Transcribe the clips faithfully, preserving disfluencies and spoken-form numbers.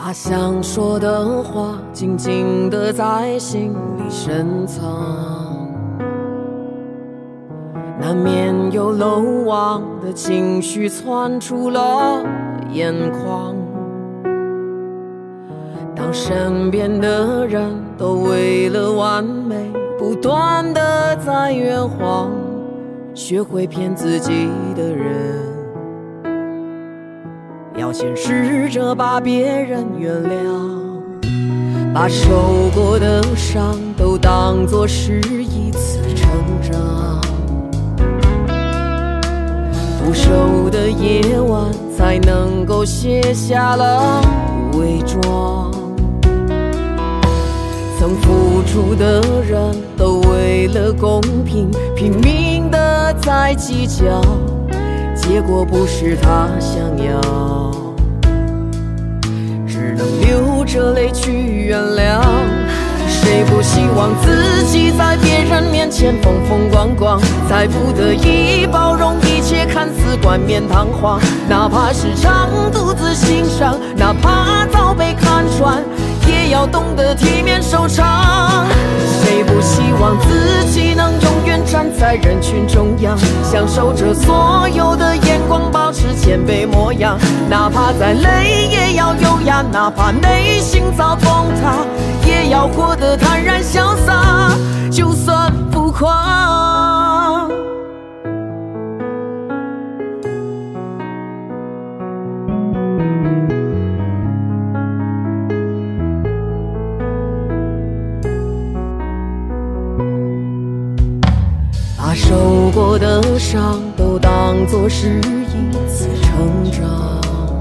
把想说的话静静地在心里深藏，难免有漏忘的情绪窜出了眼眶。当身边的人都为了完美不断地在圆谎，学会骗自己的人要先试着把别人原谅，把受过的伤都当作是一次成长。不熟的夜晚才能够卸下了伪装，曾付出的人都为了公平拼命地在计较，结果不是他想要，只能流着泪去原谅。谁不希望自己在别人面前风风光光，才不得已包容一切看似冠冕堂皇，哪怕是常独自欣赏，哪怕早被看穿，也要懂得体面收场。谁不希望自己能永远站在人群中央，享受着所有的眼光，保持谦卑模样，哪怕再累也要优雅，哪怕内心遭崩塌，也要活得坦然潇洒，就算浮夸。把受过的伤都当作是一次成长，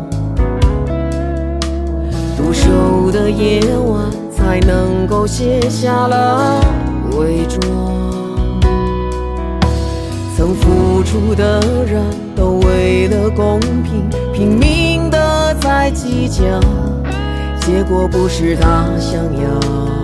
独守的夜晚才能够卸下了伪装，曾付出的人都为了公平拼命地在计较，结果不是他想要，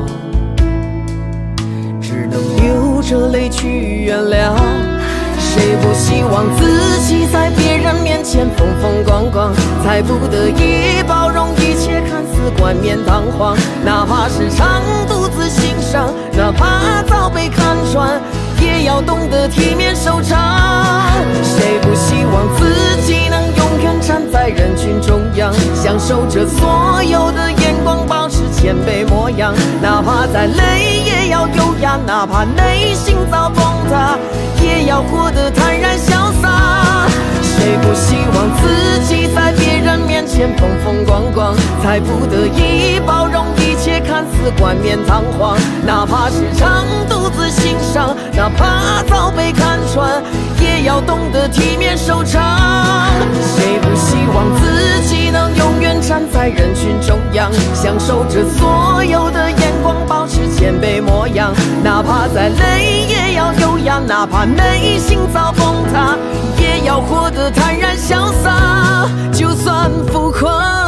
只能流着泪去原谅。谁不希望自己在别人面前风风光光，才不得已包容一切看似冠冕堂皇，哪怕是常独自欣赏，哪怕早被看穿，也要懂得体面收场。谁不希望自己能永远站在人群中央，享受着所有的眼光，保持谦卑模样，哪怕再累也要优雅，哪怕内心遭崩塌，也要活得坦然潇洒。谁不希望自己在别人面前风风光光，才不得已包容一切看似冠冕堂皇，哪怕是常独自欣赏，哪怕早被看穿，也要懂得体面收场。谁不希望自己能永远站在人群中央，享受着所有的眼光，保持谦卑模样，哪怕再累也要优雅，哪怕内心遭崩塌，也要活得坦然潇洒，就算浮夸。